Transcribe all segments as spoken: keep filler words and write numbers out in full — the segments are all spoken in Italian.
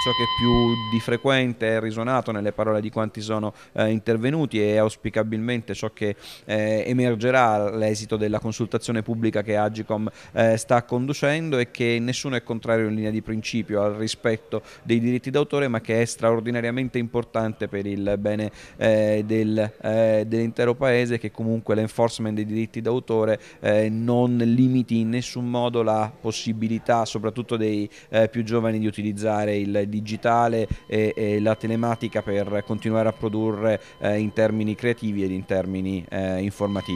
ciò che più di frequente è risuonato nelle parole di quanti sono eh, intervenuti e auspicabilmente ciò che eh, emergerà all'esito della consultazione pubblica che Agcom eh, sta conducendo, e che nessuno è contrario in linea di principio al rispetto dei diritti d'autore, ma che è straordinariamente importante per il bene eh, del, eh, dell'intero Paese, che comunque l'enforcement dei diritti d'autore eh, non limiti in nessun modo la possibilità, soprattutto dei eh, più giovani, di utilizzare il digitale e, e la telematica per continuare a produrre eh, in termini creativi ed in termini eh, informativi.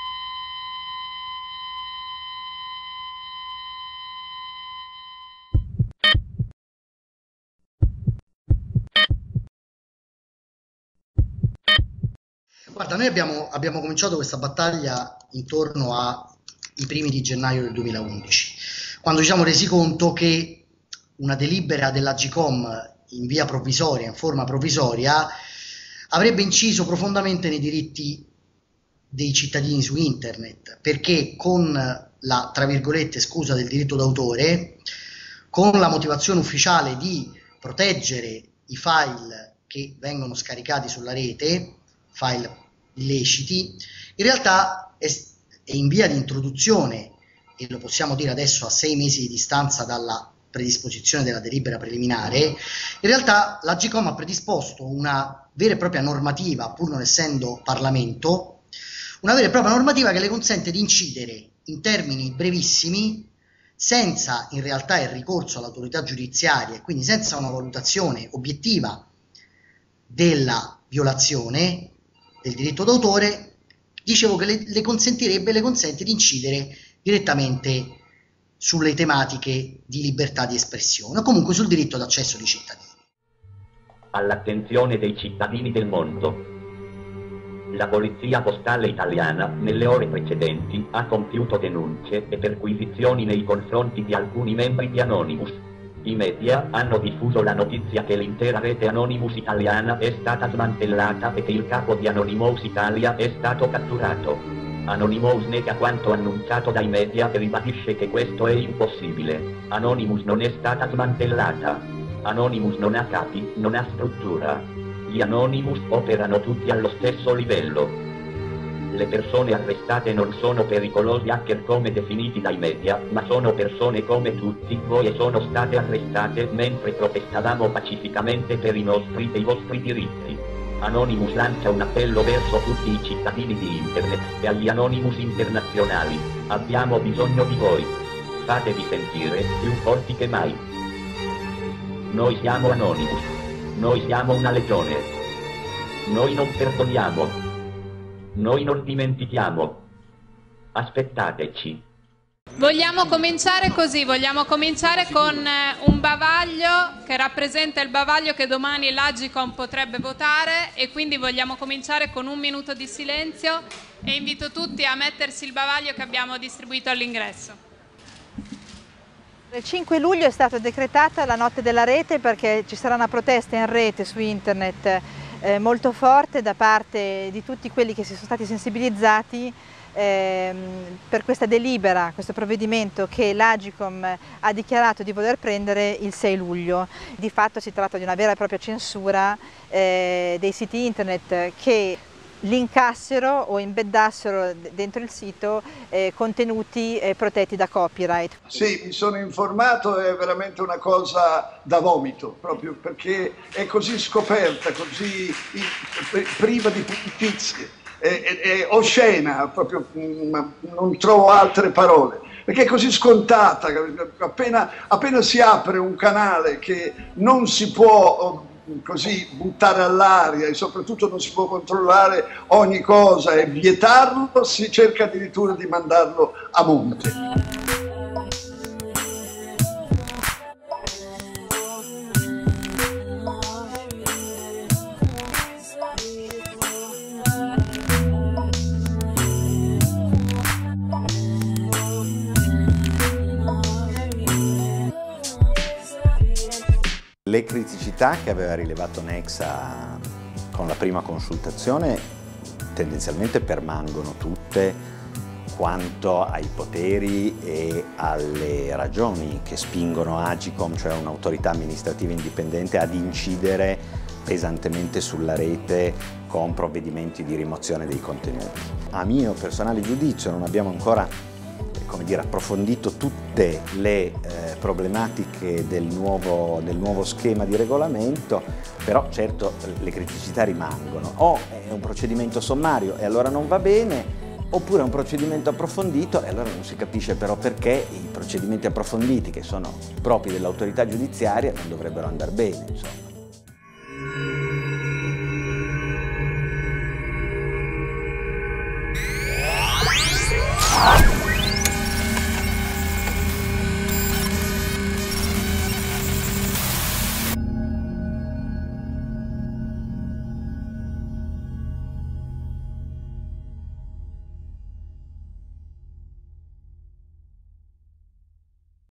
Guarda, noi abbiamo, abbiamo cominciato questa battaglia intorno ai primi di gennaio del duemilaundici, quando ci siamo resi conto che una delibera dell'Agcom in via provvisoria, in forma provvisoria, avrebbe inciso profondamente nei diritti dei cittadini su internet, perché con la, tra virgolette, scusa del diritto d'autore, con la motivazione ufficiale di proteggere i file che vengono scaricati sulla rete, file illeciti, in realtà è, è in via di introduzione, e lo possiamo dire adesso a sei mesi di distanza dalla predisposizione della delibera preliminare. In realtà l'Agcom ha predisposto una vera e propria normativa, pur non essendo Parlamento, una vera e propria normativa che le consente di incidere in termini brevissimi, senza in realtà il ricorso all'autorità giudiziaria, e quindi senza una valutazione obiettiva della violazione del diritto d'autore. Dicevo che le, le consentirebbe, le consente di incidere direttamente sulle tematiche di libertà di espressione, o comunque sul diritto d'accesso dei cittadini. All'attenzione dei cittadini del mondo. La Polizia Postale Italiana, nelle ore precedenti, ha compiuto denunce e perquisizioni nei confronti di alcuni membri di Anonymous. I media hanno diffuso la notizia che l'intera rete Anonymous italiana è stata smantellata e che il capo di Anonymous Italia è stato catturato. Anonymous nega quanto annunciato dai media e ribadisce che questo è impossibile. Anonymous non è stata smantellata. Anonymous non ha capi, non ha struttura. Gli Anonymous operano tutti allo stesso livello. Le persone arrestate non sono pericolosi hacker come definiti dai media, ma sono persone come tutti voi e sono state arrestate mentre protestavamo pacificamente per i nostri e i vostri diritti. Anonymous lancia un appello verso tutti i cittadini di Internet e agli Anonymous internazionali. Abbiamo bisogno di voi. Fatevi sentire più forti che mai. Noi siamo Anonymous. Noi siamo una legione. Noi non perdoniamo. Noi non dimentichiamo. Aspettateci. Vogliamo cominciare così, vogliamo cominciare con un bavaglio che rappresenta il bavaglio che domani l'Agcom potrebbe votare, e quindi vogliamo cominciare con un minuto di silenzio e invito tutti a mettersi il bavaglio che abbiamo distribuito all'ingresso. Il cinque luglio è stata decretata la notte della rete perché ci sarà una protesta in rete su internet eh, molto forte da parte di tutti quelli che si sono stati sensibilizzati eh, per questa delibera, questo provvedimento che l'Agcom ha dichiarato di voler prendere il sei luglio. Di fatto si tratta di una vera e propria censura eh, dei siti internet che linkassero o imbeddassero dentro il sito eh, contenuti eh, protetti da copyright. Sì, mi sono informato, è veramente una cosa da vomito, proprio perché è così scoperta, così priva di puntizie, è, è, è oscena, proprio, ma non trovo altre parole, perché è così scontata. Appena, appena si apre un canale che non si può così buttare all'aria e soprattutto non si può controllare ogni cosa e vietarlo, si cerca addirittura di mandarlo a monte. Le criticità che aveva rilevato Nexa con la prima consultazione tendenzialmente permangono tutte quanto ai poteri e alle ragioni che spingono Agcom, cioè un'autorità amministrativa indipendente, ad incidere pesantemente sulla rete con provvedimenti di rimozione dei contenuti. A mio personale giudizio non abbiamo ancora, come dire, approfondito tutte le eh, problematiche del nuovo, del nuovo schema di regolamento, però certo le criticità rimangono. O è un procedimento sommario e allora non va bene, oppure è un procedimento approfondito e allora non si capisce però perché i procedimenti approfonditi, che sono propri dell'autorità giudiziaria, non dovrebbero andare bene, insomma.